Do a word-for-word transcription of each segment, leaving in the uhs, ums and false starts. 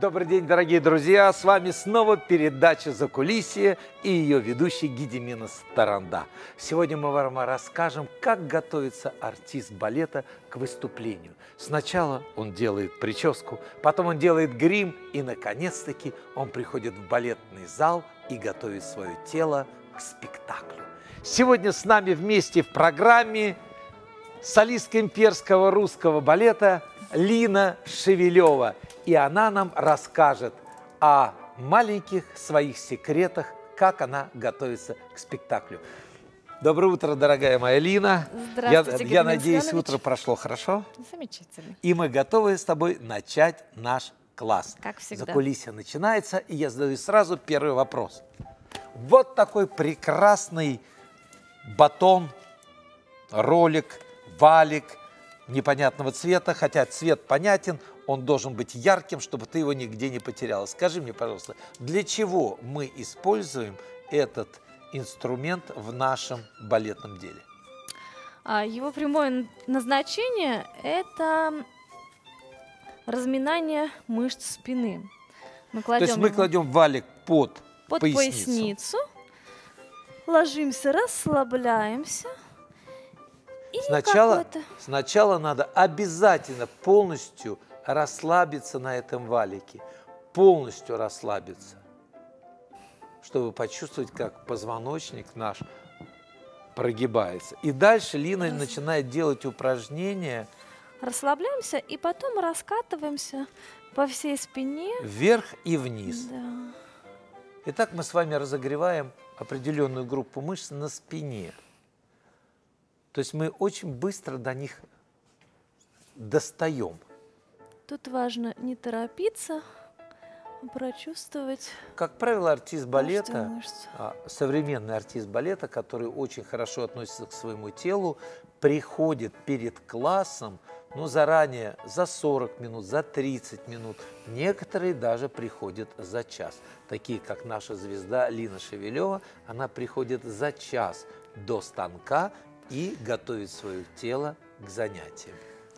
Добрый день, дорогие друзья! С вами снова передача «Закулисье» и ее ведущий Гедиминас Таранда. Сегодня мы вам расскажем, как готовится артист балета к выступлению. Сначала он делает прическу, потом он делает грим, и, наконец-таки, он приходит в балетный зал и готовит свое тело к спектаклю. Сегодня с нами вместе в программе солистка имперского русского балета Лина Шевелева. И она нам расскажет о маленьких своих секретах, как она готовится к спектаклю. Доброе утро, дорогая моя Лина. Здравствуйте, Я, я надеюсь, утро прошло хорошо. Замечательно. И мы готовы с тобой начать наш класс. Как всегда. Закулисье начинается, и я задаю сразу первый вопрос. Вот такой прекрасный батон, ролик, валик непонятного цвета, хотя цвет понятен, он должен быть ярким, чтобы ты его нигде не потеряла. Скажи мне, пожалуйста, для чего мы используем этот инструмент в нашем балетном деле? Его прямое назначение – это разминание мышц спины. Мы кладем То есть мы кладем валик под, под поясницу. поясницу, ложимся, расслабляемся. И Сначала, сначала надо обязательно полностью расслабиться на этом валике, полностью расслабиться, чтобы почувствовать, как позвоночник наш прогибается. И дальше Лина Раз... начинает делать упражнения. Расслабляемся и потом раскатываемся по всей спине. Вверх и вниз. Да. Итак, мы с вами разогреваем определенную группу мышц на спине. То есть мы очень быстро до них достаем. Тут важно не торопиться, а прочувствовать. Как правило, артист балета, современный артист балета, который очень хорошо относится к своему телу, приходит перед классом, ну, заранее, за сорок минут, за тридцать минут. Некоторые даже приходят за час. Такие, как наша звезда Лина Шевелева, она приходит за час до станка и готовит свое тело к занятиям.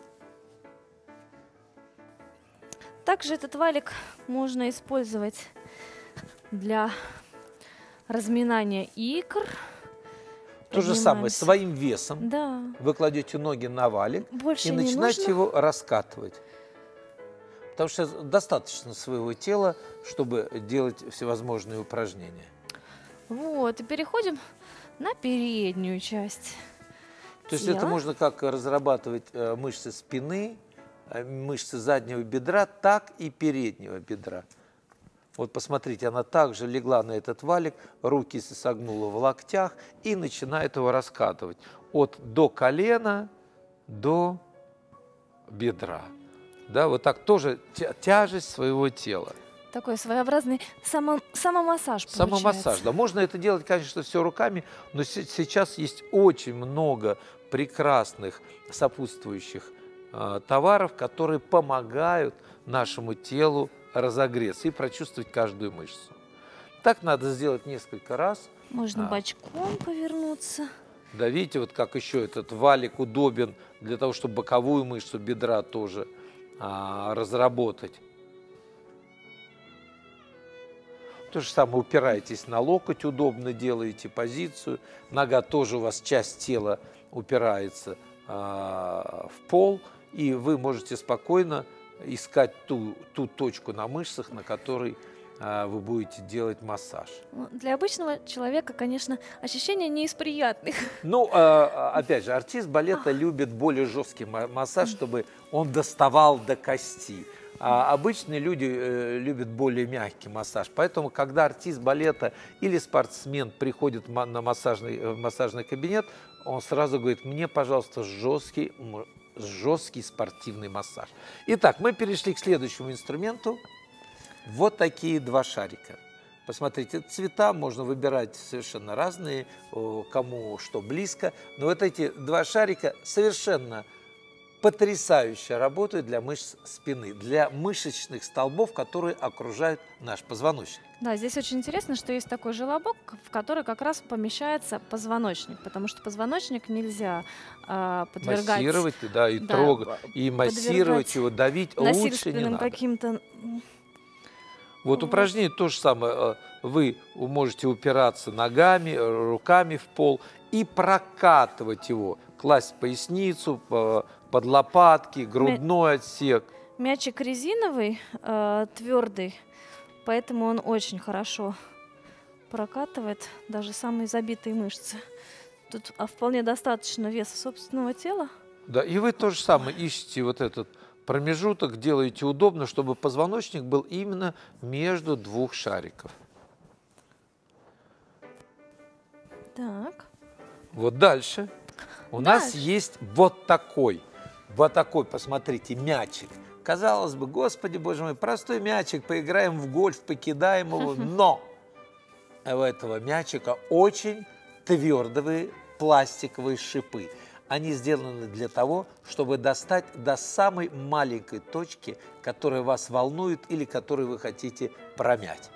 Также этот валик можно использовать для разминания икр. То же самое, своим весом. Да. Вы кладете ноги на валик Больше и начинаете нужно. его раскатывать. Потому что достаточно своего тела, чтобы делать всевозможные упражнения. Вот, и переходим на переднюю часть. То есть тела. это можно как разрабатывать мышцы спины, мышцы заднего бедра, так и переднего бедра. Вот посмотрите, она также легла на этот валик, руки согнула в локтях и начинает его раскатывать от до колена до бедра. Да, вот так тоже тяжесть своего тела. Такой своеобразный само, самомассаж получается. Самомассаж, да. Можно это делать, конечно, все руками, но сейчас есть очень много прекрасных сопутствующих э, товаров, которые помогают нашему телу разогреться и прочувствовать каждую мышцу. Так надо сделать несколько раз. Можно а. бочком повернуться. Да, видите, вот как еще этот валик удобен для того, чтобы боковую мышцу бедра тоже а, разработать. То же самое, упираетесь на локоть, удобно делаете позицию. Нога тоже у вас, часть тела упирается а, в пол, и вы можете спокойно искать ту, ту точку на мышцах, на которой а, вы будете делать массаж. Для обычного человека, конечно, ощущения не из приятных. Ну, а, опять же, артист балета любит более жесткий массаж, чтобы он доставал до кости. А обычные люди э, любят более мягкий массаж. Поэтому, когда артист балета или спортсмен приходит на массажный, в массажный кабинет, он сразу говорит: мне, пожалуйста, жесткий, жесткий спортивный массаж. Итак, мы перешли к следующему инструменту. Вот такие два шарика. Посмотрите, цвета можно выбирать совершенно разные, кому что близко. Но вот эти два шарика совершенно потрясающе работают для мышц спины, для мышечных столбов, которые окружают наш позвоночник. Да, здесь очень интересно, что есть такой желобок, в который как раз помещается позвоночник, потому что позвоночник нельзя э, подвергать... Массировать, да, и да, трогать, и массировать его, давить лучше не надо. Каким-то Вот упражнение то же самое. Вы можете упираться ногами, руками в пол и прокатывать его, класть в поясницу, под лопатки, грудной отсек. Мячик резиновый, э, твердый, поэтому он очень хорошо прокатывает даже самые забитые мышцы. Тут а, вполне достаточно веса собственного тела. Да, и вы то же самое ищете вот этот промежуток, делаете удобно, чтобы позвоночник был именно между двух шариков. Так. Вот дальше. У Дальше. нас есть вот такой, вот такой, посмотрите, мячик. Казалось бы, господи, боже мой, простой мячик, поиграем в гольф, покидаем его, но у этого мячика очень твердые пластиковые шипы. Они сделаны для того, чтобы достать до самой маленькой точки, которая вас волнует или которую вы хотите промять.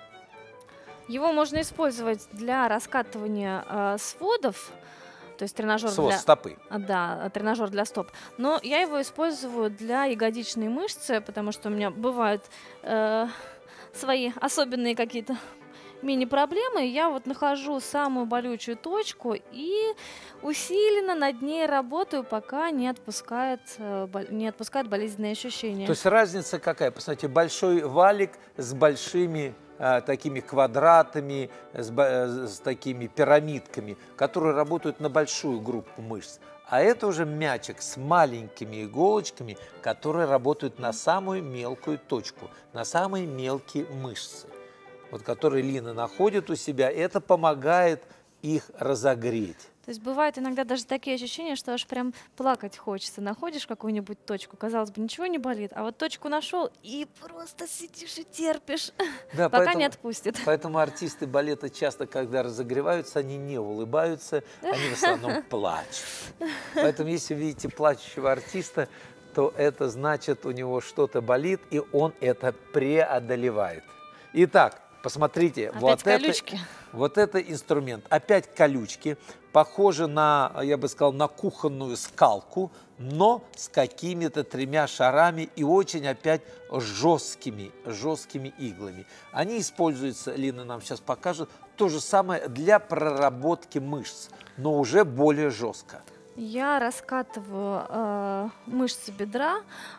Его можно использовать для раскатывания э, сводов, то есть тренажер Свод для стопы. Да, тренажер для стоп. Но я его использую для ягодичной мышцы, потому что у меня бывают э, свои особенные какие-то мини-проблемы. Я вот нахожу самую болючую точку и усиленно над ней работаю, пока не отпускает, не отпускает болезненные ощущения. То есть разница какая? Посмотрите, большой валик с большими а, такими квадратами, с, с такими пирамидками, которые работают на большую группу мышц. А это уже мячик с маленькими иголочками, которые работают на самую мелкую точку, на самые мелкие мышцы, вот, которые Лина находит у себя. Это помогает их разогреть. То есть бывают иногда даже такие ощущения, что аж прям плакать хочется. Находишь какую-нибудь точку, казалось бы, ничего не болит, а вот точку нашел и просто сидишь и терпишь, Да, пока поэтому, не отпустит. Поэтому артисты балета часто, когда разогреваются, они не улыбаются, они в основном плачут. Поэтому если видите плачущего артиста, то это значит, у него что-то болит, и он это преодолевает. Итак, посмотрите, Опять вот колючки. это, вот это инструмент. Опять колючки, похоже на, я бы сказал, на кухонную скалку, но с какими-то тремя шарами и очень опять жесткими, жесткими иглами. Они используются, Лина нам сейчас покажет, то же самое для проработки мышц, но уже более жестко. Я раскатываю э, мышцы бедра.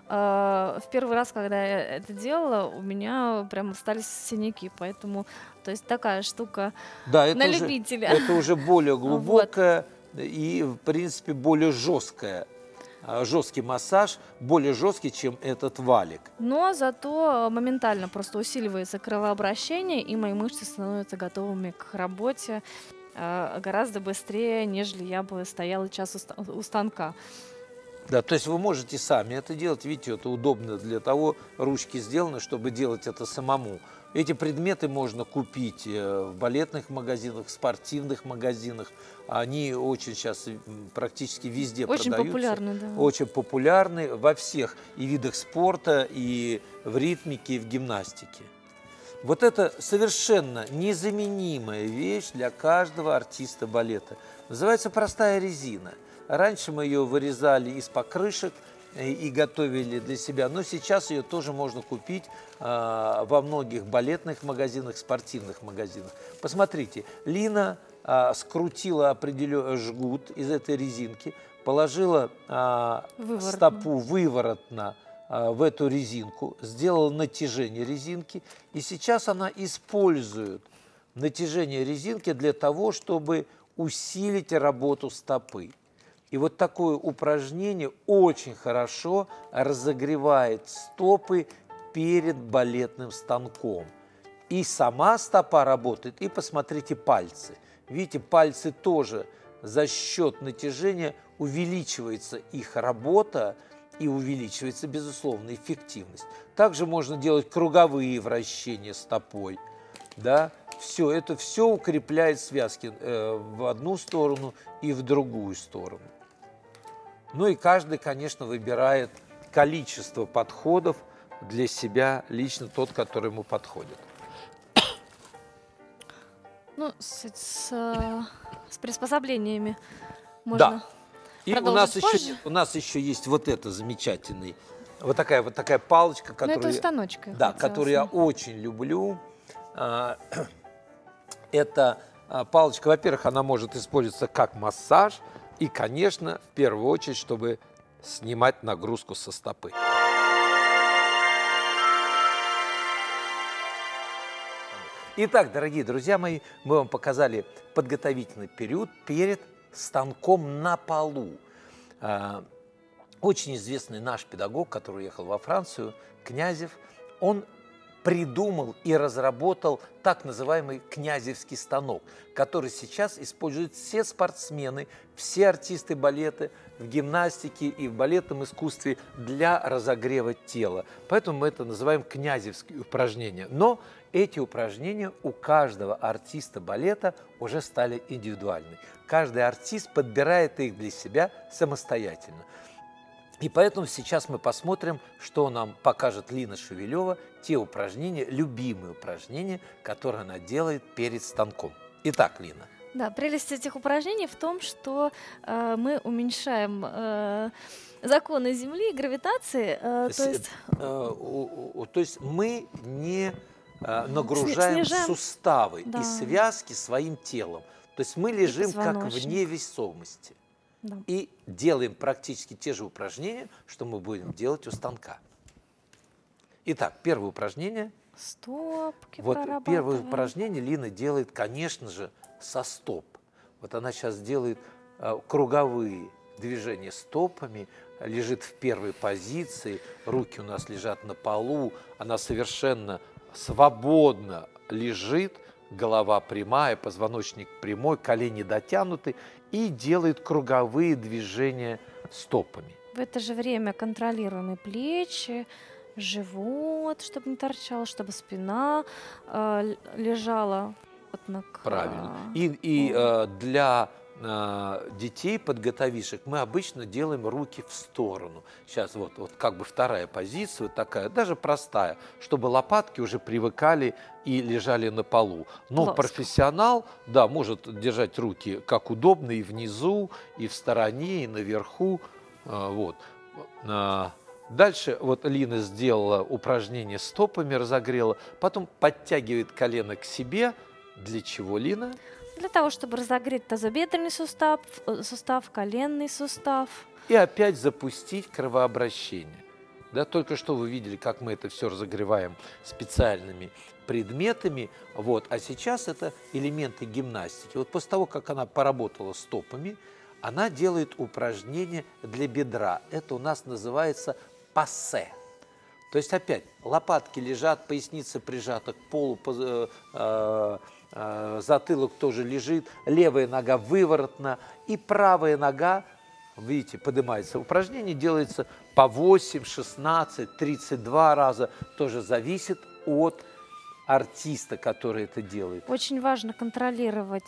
Э, в первый раз, когда я это делала, у меня прям остались синяки, поэтому, то есть такая штука Да, это на уже, любителя. Это уже более глубокая вот. И, в принципе, более жесткая. Жесткий массаж, более жесткий, чем этот валик. Но зато моментально просто усиливается кровообращение, и мои мышцы становятся готовыми к работе гораздо быстрее, нежели я бы стояла час у станка. Да, то есть вы можете сами это делать. Видите, это удобно для того, ручки сделаны, чтобы делать это самому. Эти предметы можно купить в балетных магазинах, в спортивных магазинах. Они очень сейчас практически везде очень продаются. Популярны, да. Очень популярны во всех и видах спорта, и в ритмике, и в гимнастике. Вот это совершенно незаменимая вещь для каждого артиста балета. Называется простая резина. Раньше мы ее вырезали из покрышек и готовили для себя, но сейчас ее тоже можно купить а, во многих балетных магазинах, спортивных магазинах. Посмотрите, Лина а, скрутила определенный жгут из этой резинки, положила а, стопу выворотно в эту резинку, сделала натяжение резинки, и сейчас она использует натяжение резинки для того, чтобы усилить работу стопы. И вот такое упражнение очень хорошо разогревает стопы перед балетным станком. И сама стопа работает, и посмотрите пальцы. Видите, пальцы тоже за счет натяжения увеличивается их работа, и увеличивается, безусловно, эффективность. Также можно делать круговые вращения стопой. Да? Все, это все укрепляет связки э, в одну сторону и в другую сторону. Ну и каждый, конечно, выбирает количество подходов для себя, лично тот, который ему подходит. Ну, с, с, с приспособлениями можно... Да. И у нас, еще, у нас еще есть вот это замечательный Вот такая вот такая палочка, Ну, которую, это станочка. да, которую я очень люблю. А, Это а, палочка, во-первых, она может использоваться как массаж и, конечно, в первую очередь, чтобы снимать нагрузку со стопы. Итак, дорогие друзья мои, мы вам показали подготовительный период перед станком на полу. А, Очень известный наш педагог, который уехал во Францию, Князев, он придумал и разработал так называемый князевский станок, который сейчас используют все спортсмены, все артисты балета в гимнастике и в балетном искусстве для разогрева тела. Поэтому мы это называем князевские упражнения. Но эти упражнения у каждого артиста балета уже стали индивидуальны. Каждый артист подбирает их для себя самостоятельно. И поэтому сейчас мы посмотрим, что нам покажет Лина Шевелева, те упражнения, любимые упражнения, которые она делает перед станком. Итак, Лина. Да, прелесть этих упражнений в том, что э, мы уменьшаем э, законы Земли, гравитации. Э, то, есть... Э, у, у, то есть мы не э, нагружаем снижаем... суставы да. и связки своим телом. То есть мы лежим как в невесомости. Да. И делаем практически те же упражнения, что мы будем делать у станка. Итак, первое упражнение. Стопки Вот прорабатываем. первое упражнение Лина делает, конечно же, со стоп. Вот она сейчас делает э, круговые движения стопами, лежит в первой позиции, руки у нас лежат на полу, она совершенно свободно лежит, голова прямая, позвоночник прямой, колени дотянуты и делает круговые движения стопами. В это же время контролируем и плечи, живот, чтобы не торчало, чтобы спина э, лежала плотно к... Правильно. И, и э, для э, детей, подготовивших, мы обычно делаем руки в сторону. Сейчас вот, вот как бы вторая позиция, вот такая, даже простая, чтобы лопатки уже привыкали и лежали на полу. Но Плоско. Профессионал, да, может держать руки как удобно и внизу, и в стороне, и наверху. Э, вот. Э, Дальше вот Лина сделала упражнение стопами, разогрела, потом подтягивает колено к себе. Для чего, Лина? Для того, чтобы разогреть тазобедренный сустав, сустав, коленный сустав. И опять запустить кровообращение. Да, только что вы видели, как мы это все разогреваем специальными предметами. Вот. А сейчас это элементы гимнастики. Вот после того, как она поработала стопами, она делает упражнение для бедра. Это у нас называется пассе. То есть опять лопатки лежат, поясница прижата к полу, э, э, э, затылок тоже лежит, левая нога выворотна и правая нога, видите, поднимается. Упражнение делается по восемь, шестнадцать, тридцать два раза, тоже зависит от артиста, который это делает. Очень важно контролировать,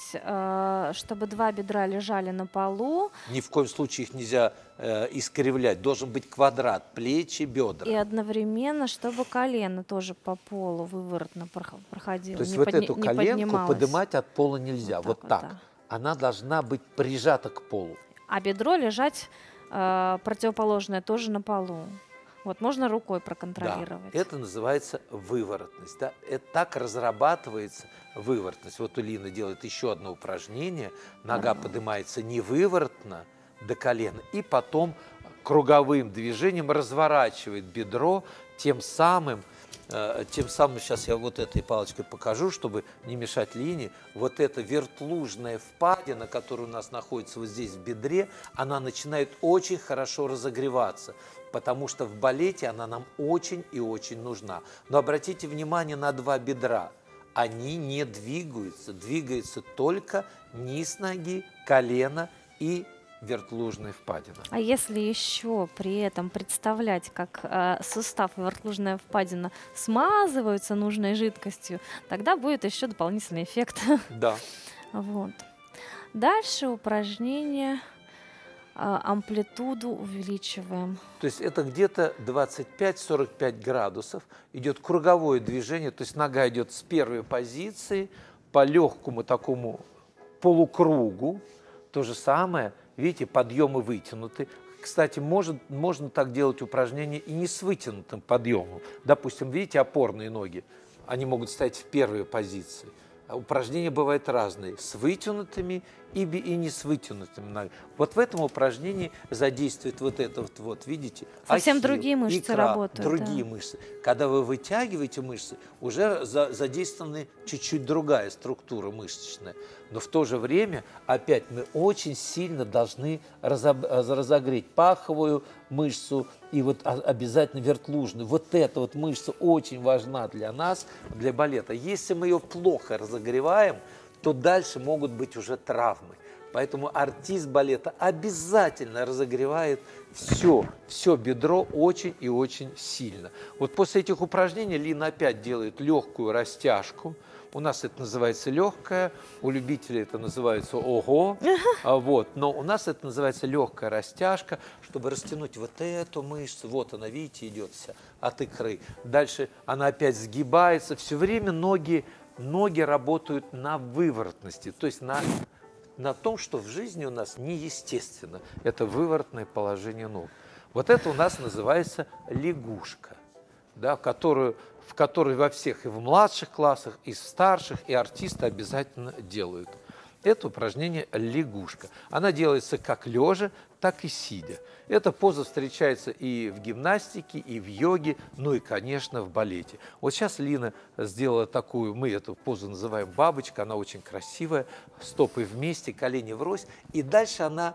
чтобы два бедра лежали на полу. Ни в коем случае их нельзя э, искривлять. Должен быть квадрат, плечи, бедра. И одновременно, чтобы колено тоже по полу выворотно проходило. То есть не вот подни- эту не коленку поднималось. поднимать от пола нельзя. Вот Вот так. так Вот вот, так. да. Она должна быть прижата к полу. А бедро лежать э, противоположное тоже на полу. Вот можно рукой проконтролировать. Да, это называется выворотность. Да? Это так разрабатывается выворотность. Вот у Лины делает еще одно упражнение. Нога Ага. поднимается не выворотно до колена, и потом круговым движением разворачивает бедро, тем самым, э, тем самым, сейчас я вот этой палочкой покажу, чтобы не мешать Лине, вот эта вертлужная впадина, которая у нас находится вот здесь в бедре, она начинает очень хорошо разогреваться, потому что в балете она нам очень и очень нужна. Но обратите внимание на два бедра. Они не двигаются. Двигается только низ ноги, колено и вертлужная впадина. А если еще при этом представлять, как э, сустав и вертлужная впадина смазываются нужной жидкостью, тогда будет еще дополнительный эффект. Да. Вот. Дальше упражнение. Амплитуду увеличиваем. То есть это где-то двадцать пять — сорок пять градусов. Идет круговое движение, то есть нога идет с первой позиции по легкому такому полукругу. То же самое, видите, подъемы вытянуты. Кстати, может, можно так делать упражнения и не с вытянутым подъемом. Допустим, видите, опорные ноги, они могут стоять в первой позиции. А упражнения бывают разные, с вытянутыми и, и не с вытянутыми ногами. Вот в этом упражнении задействует вот это вот, вот видите, совсем ахилл, другие мышцы икра, работают. другие да. мышцы. Когда вы вытягиваете мышцы, уже за, задействована чуть-чуть другая структура мышечная. Но в то же время, опять, мы очень сильно должны разоб, разогреть паховую мышцу и вот обязательно вертлужную. Вот эта вот мышца очень важна для нас, для балета. Если мы ее плохо разогреваем, то дальше могут быть уже травмы. Поэтому артист балета обязательно разогревает все, все бедро очень и очень сильно. Вот после этих упражнений Лина опять делает легкую растяжку. У нас это называется легкая, у любителей это называется ого, вот. Но у нас это называется легкая растяжка, чтобы растянуть вот эту мышцу. Вот она, видите, идет вся от икры. Дальше она опять сгибается. Все время ноги, ноги работают на выворотности, то есть на, на том, что в жизни у нас неестественно. Это выворотное положение ног. Вот это у нас называется лягушка, да, которую... в которой во всех и в младших классах, и в старших, и артисты обязательно делают. Это упражнение лягушка. Она делается как лежа, так и сидя. Эта поза встречается и в гимнастике, и в йоге, ну и, конечно, в балете. Вот сейчас Лина сделала такую, мы эту позу называем бабочка, она очень красивая, стопы вместе, колени врозь, и дальше она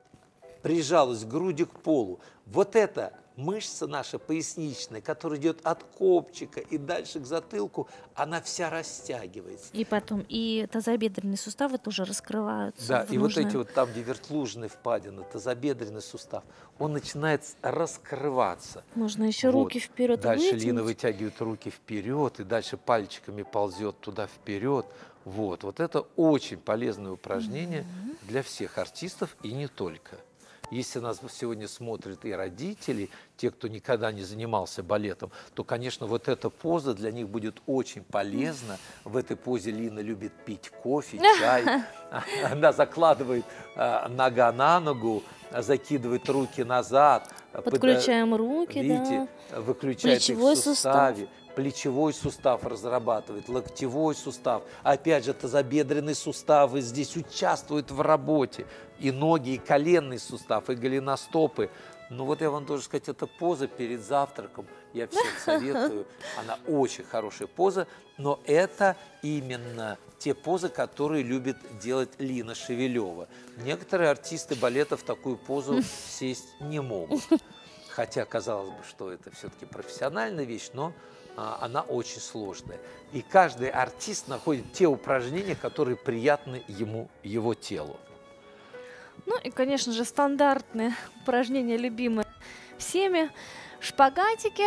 прижалась грудью к полу. Вот это мышца наша поясничная, которая идет от копчика и дальше к затылку, она вся растягивается. И потом и тазобедренные суставы тоже раскрываются. Да, и нужное... вот эти вот там, где вертлужная впадина, тазобедренный сустав, он начинает раскрываться. Можно еще вот. руки вперед. Дальше вытянуть. Лина вытягивает руки вперед, и дальше пальчиками ползет туда вперед. Вот, вот это очень полезное упражнение mm-hmm. для всех артистов и не только. Если нас сегодня смотрят и родители, те, кто никогда не занимался балетом, то, конечно, вот эта поза для них будет очень полезна. В этой позе Лина любит пить кофе, чай. Она закладывает нога на ногу, закидывает руки назад. Подключаем руки, видите, да. выключает Плечевой их в суставе. Сустав. Плечевой сустав разрабатывает, локтевой сустав. Опять же, тазобедренный сустав и здесь участвует в работе. И ноги, и коленный сустав, и голеностопы. Ну вот я вам должен сказать, эта поза перед завтраком, я всех советую. Она очень хорошая поза, но это именно те позы, которые любит делать Лина Шевелева. Некоторые артисты балета в такую позу сесть не могут. Хотя, казалось бы, что это все-таки профессиональная вещь, но а, она очень сложная. И каждый артист находит те упражнения, которые приятны ему, его телу. Ну и, конечно же, стандартные упражнения, любимые всеми. Шпагатики.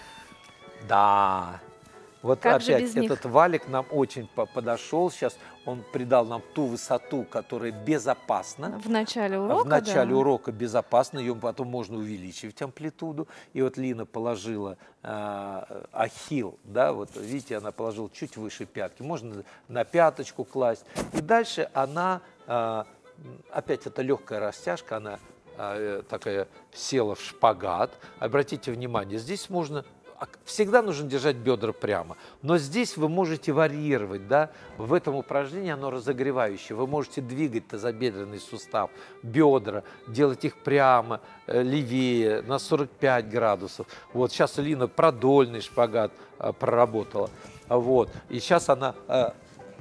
Да. Вот как опять этот валик нам очень подошел. Сейчас он придал нам ту высоту, которая безопасна. В начале урока, В начале да. урока безопасно. Ее потом можно увеличивать амплитуду. И вот Лина положила э, ахилл, да, вот видите, она положила чуть выше пятки. Можно на пяточку класть. И дальше она, э, опять это легкая растяжка, она э, такая села в шпагат. Обратите внимание, здесь можно... Всегда нужно держать бедра прямо, но здесь вы можете варьировать, да, в этом упражнении оно разогревающее, вы можете двигать тазобедренный сустав, бедра, делать их прямо, э, левее, на сорок пять градусов. Вот сейчас Лина продольный шпагат э, проработала, вот, и сейчас она... Э,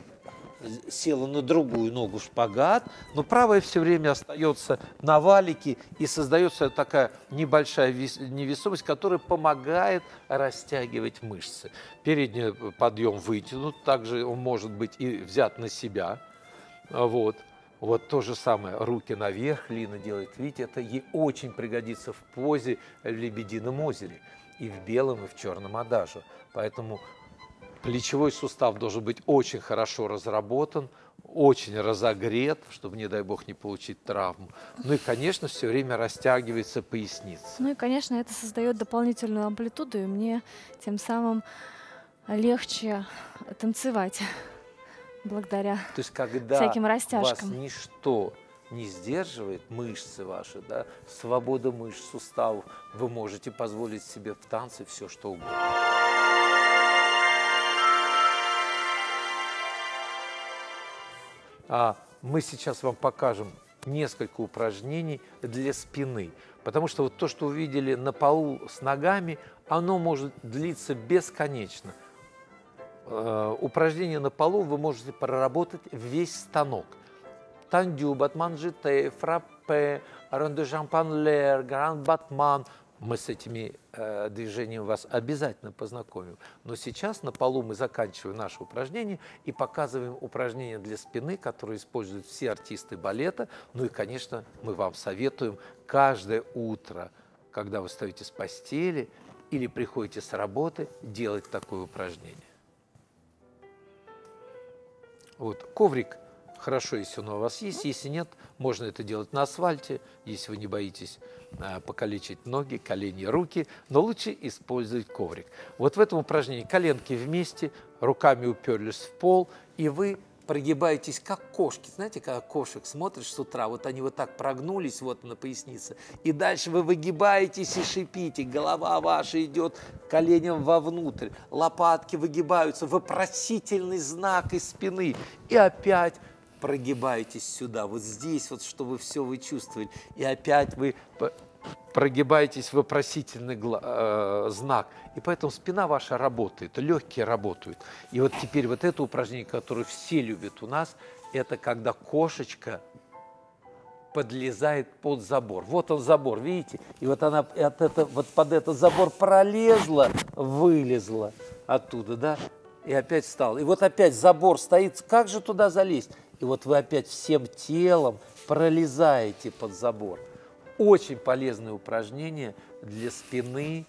села на другую ногу в шпагат, но правая все время остается на валике, и создается такая небольшая невесомость, которая помогает растягивать мышцы. Передний подъем вытянут, также он может быть и взят на себя. Вот. Вот то же самое, руки наверх Лина делает. Видите, это ей очень пригодится в позе в «Лебедином озере», и в белом, и в черном адаже. Поэтому плечевой сустав должен быть очень хорошо разработан, очень разогрет, чтобы, не дай бог, не получить травму. Ну и, конечно, все время растягивается поясница. Ну и, конечно, это создает дополнительную амплитуду, и мне тем самым легче танцевать благодаря То есть, когда всяким растяжкам. вас ничто не сдерживает мышцы ваши, да, свобода мышц, суставов, вы можете позволить себе в танце все, что угодно. А мы сейчас вам покажем несколько упражнений для спины, потому что вот то, что вы видели на полу с ногами, оно может длиться бесконечно. Э, упражнения на полу вы можете проработать весь станок. Тандю, батман жите, фраппе, рондо жампан лер, гранд батман. Мы с этими э, движениями вас обязательно познакомим. Но сейчас на полу мы заканчиваем наше упражнение и показываем упражнения для спины, которые используют все артисты балета. Ну и, конечно, мы вам советуем каждое утро, когда вы встаете с постели или приходите с работы, делать такое упражнение. Вот, коврик. Хорошо, если он у вас есть, если нет, можно это делать на асфальте, если вы не боитесь а, покалечить ноги, колени, руки, но лучше использовать коврик. Вот в этом упражнении коленки вместе, руками уперлись в пол, и вы прогибаетесь как кошки. Знаете, когда кошек смотришь с утра, вот они вот так прогнулись вот на пояснице, и дальше вы выгибаетесь и шипите, голова ваша идет коленям вовнутрь, лопатки выгибаются, вопросительный знак из спины, и опять прогибаетесь сюда, вот здесь, вот, чтобы все вы чувствовали. И опять вы прогибаетесь в вопросительный э, знак. И поэтому спина ваша работает, легкие работают. И вот теперь вот это упражнение, которое все любят у нас, это когда кошечка подлезает под забор. Вот он забор, видите? И вот она от это, вот под этот забор пролезла, вылезла оттуда, да? И опять встала. И вот опять забор стоит. Как же туда залезть? И вот вы опять всем телом пролезаете под забор. Очень полезное упражнение для спины,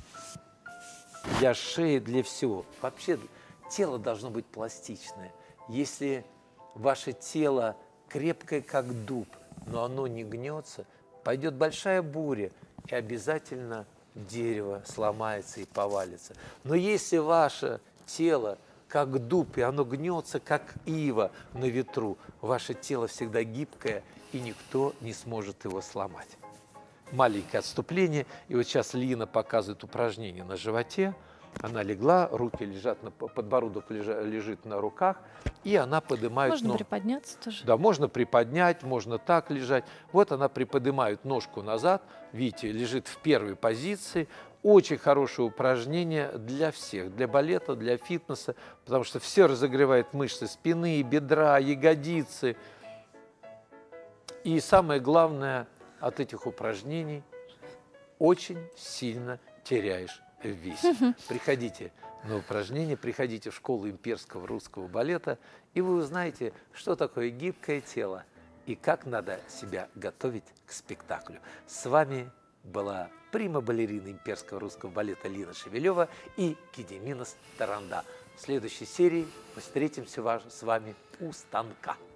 для шеи, для всего. Вообще тело должно быть пластичное. Если ваше тело крепкое, как дуб, но оно не гнется, пойдет большая буря, и обязательно дерево сломается и повалится. Но если ваше тело как дуб, и оно гнется, как ива на ветру, ваше тело всегда гибкое, и никто не сможет его сломать. Маленькое отступление, и вот сейчас Лина показывает упражнение на животе. Она легла, руки лежат, на подбородок лежит на руках, и она поднимает можно ногу. Приподняться тоже. Да, можно приподнять, можно так лежать. Вот она приподнимает ножку назад, видите, лежит в первой позиции. Очень хорошее упражнение для всех, для балета, для фитнеса, потому что все разогревает мышцы спины, бедра, ягодицы. И самое главное, от этих упражнений очень сильно теряешь в весе. Приходите на упражнения, приходите в школу имперского русского балета, и вы узнаете, что такое гибкое тело и как надо себя готовить к спектаклю. С вами была прима-балерина имперского русского балета Лина Шевелева и Гедиминас Таранда. В следующей серии мы встретимся с вами у станка.